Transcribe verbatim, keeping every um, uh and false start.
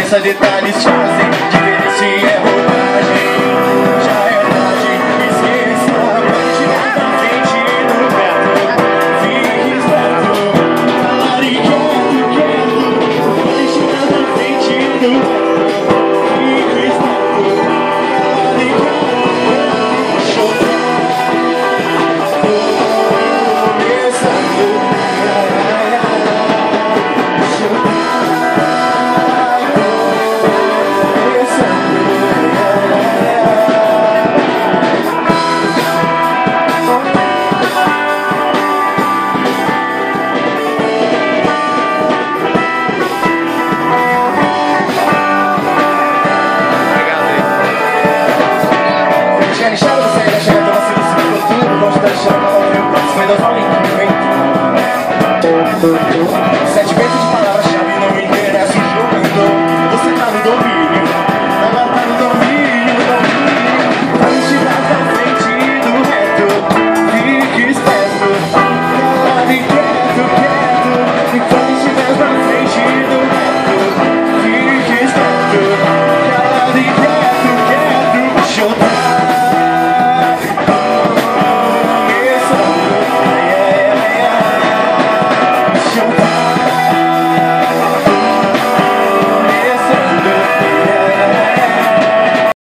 pensa, detalhes fazem diferença e é roubagem. Já é tarde, esqueça. Quando estiver na frente do perto, fique esperto. Falarem quieto, quieto. Quando estiver na frente do perto, fique esperto. Falarem quieto, chorar. Sete vezes de